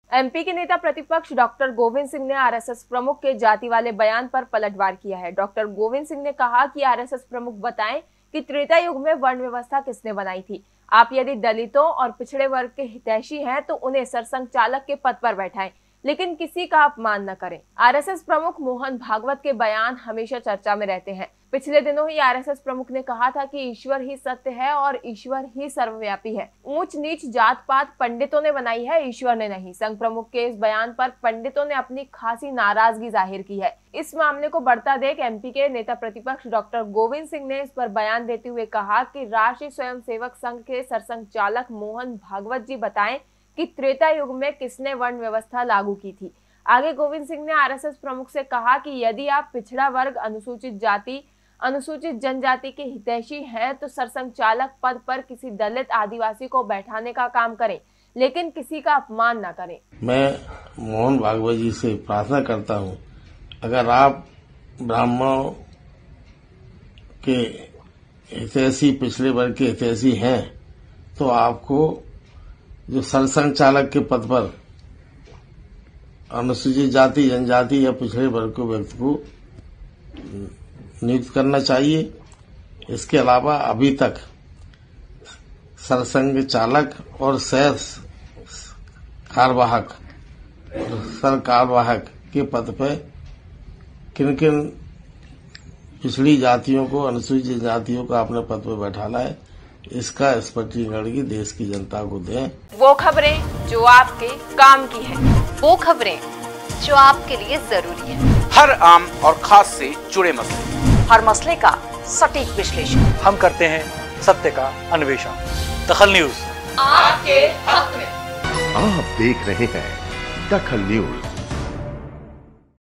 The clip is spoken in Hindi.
एमपी के नेता प्रतिपक्ष डॉक्टर गोविंद सिंह ने आरएसएस प्रमुख के जाति वाले बयान पर पलटवार किया है। डॉक्टर गोविंद सिंह ने कहा कि आरएसएस प्रमुख बताएं कि त्रेता युग में वर्ण व्यवस्था किसने बनाई थी। आप यदि दलितों और पिछड़े वर्ग के हितैषी हैं तो उन्हें सरसंघचालक के पद पर बैठाएं, लेकिन किसी का अपमान न करें। आरएसएस प्रमुख मोहन भागवत के बयान हमेशा चर्चा में रहते हैं। पिछले दिनों ही आरएसएस प्रमुख ने कहा था कि ईश्वर ही सत्य है और ईश्वर ही सर्वव्यापी है। ऊंच नीच जात पात पंडितों ने बनाई है, ईश्वर ने नहीं। संघ प्रमुख के इस बयान पर पंडितों ने अपनी खासी नाराजगी जाहिर की है। इस मामले को बढ़ता देख एमपी के नेता प्रतिपक्ष डॉक्टर गोविंद सिंह ने इस पर बयान देते हुए कहा कि राष्ट्रीय स्वयंसेवक संघ के सरसंघचालक मोहन भागवत जी बताएं कि त्रेता युग में किसने वर्ण व्यवस्था लागू की थी। आगे गोविंद सिंह ने आरएसएस प्रमुख से कहा कि यदि आप पिछड़ा वर्ग, अनुसूचित जाति, अनुसूचित जनजाति के हितैषी हैं तो सरसंघचालक पद पर किसी दलित आदिवासी को बैठाने का काम करें, लेकिन किसी का अपमान न करें। मैं मोहन भागवत जी से प्रार्थना करता हूं, अगर आप ब्राह्मणों के हितैषी, पिछड़े वर्ग के हितैषी हैं तो आपको जो सरसंघचालक के पद पर अनुसूचित जाति, जनजाति या पिछड़े वर्ग के व्यक्ति को नियुक्त करना चाहिए। इसके अलावा अभी तक सरसंघ चालक और सह कार्यवाहक और सर कार्यवाहक के पद पर किन किन पिछड़ी जातियों को, अनुसूचित जातियों को अपने पद पर बैठाना है, इसका स्पष्टीकरण की देश की जनता को दें। वो खबरें जो आपके काम की है, वो खबरें जो आपके लिए जरूरी है। हर आम और खास से जुड़े मसले, हर मसले का सटीक विश्लेषण हम करते हैं, सत्य का अन्वेषण। दखल न्यूज आपके हक में। आप देख रहे हैं दखल न्यूज।